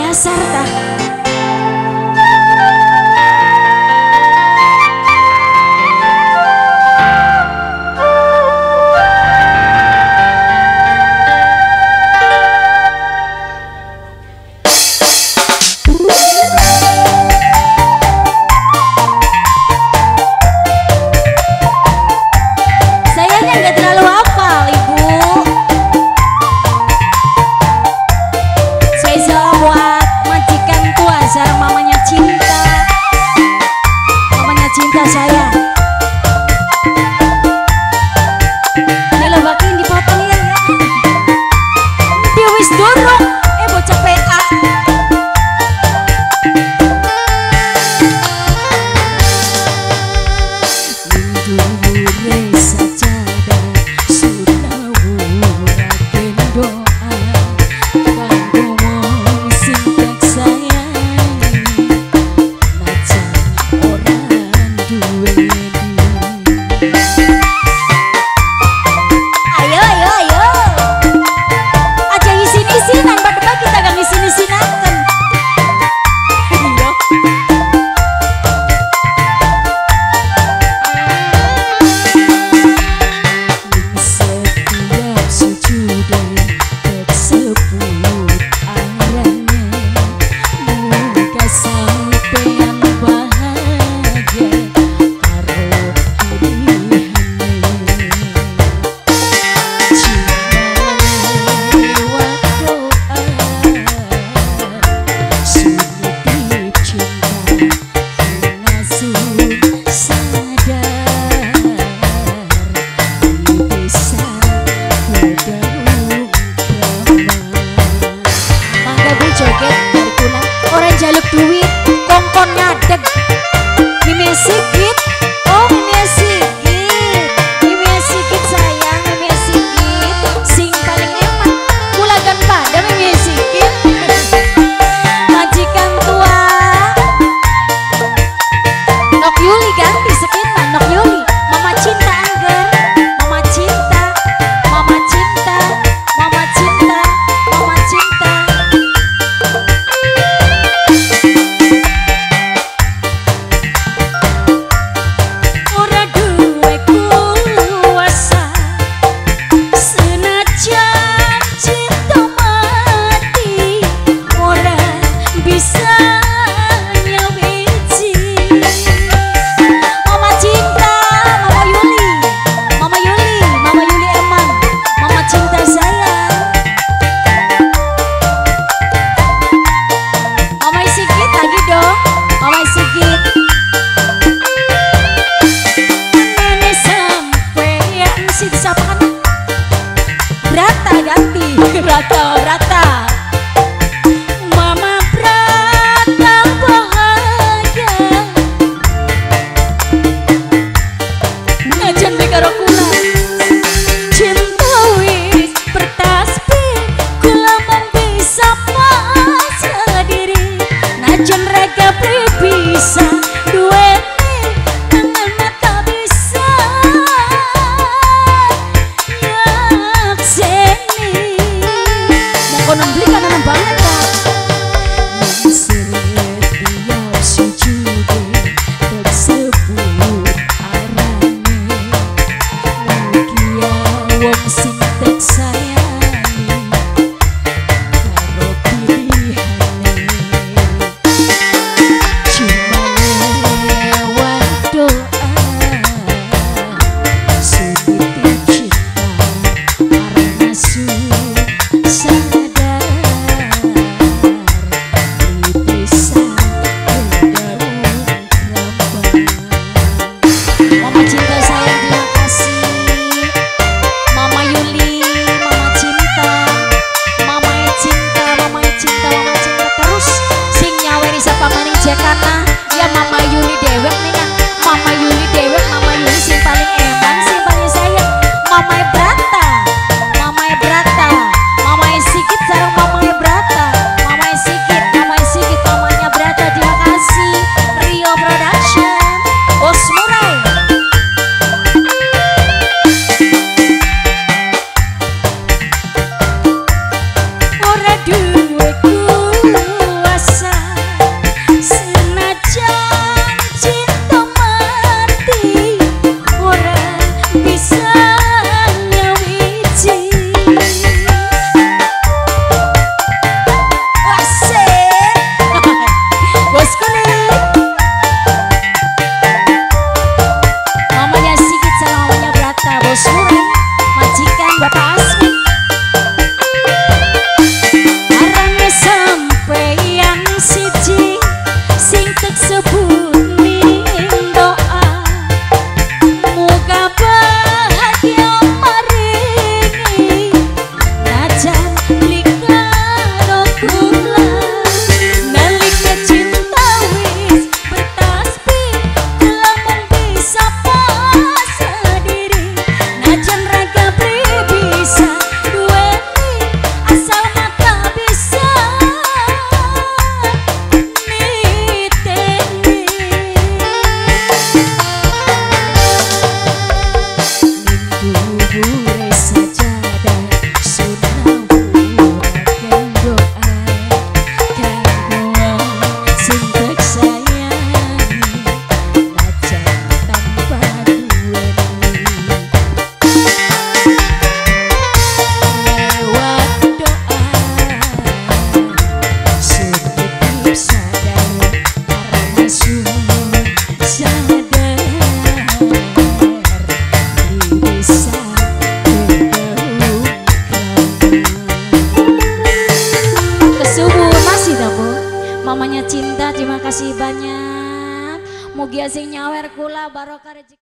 Dasar dah. Cinta saya dilebakin dipotong ya dia wis dorong bocah PA mendure sajadah sudah wuraken doa kanggo wong sing tak sayang najan ora ayo aja isin-isinan pada kita gak isin-isinakan setiap sujude tersebut arane muka sampean bahagia karo pilihane joget dari kulang orang jaluk duit kongkon ngadeg Mimi Sigit oh Mimi Sigit sayang Mimi Sigit sing paling eman kulagan pada Mimi Sigit majikan tua Nok Yuli ganti sekitar Nok Yuli Mama Cinta Angger Mama Cinta Mama Cinta Mama Cinta Mama Cinta Brata Mama Brata bahagia ngajan karo kula cinta wis bertasbih kula mung bisa pasrah diri najan raga bisa duweni tangan mata bisa yakseni konon beli kanan banget kak setiap sujude tersebut arane mugia wong sing tak sayangi karo pilihane cuma lewat doa sedikit cinta karena susah kasih banyak. Mugi sing nyawer kula barokah rezeki.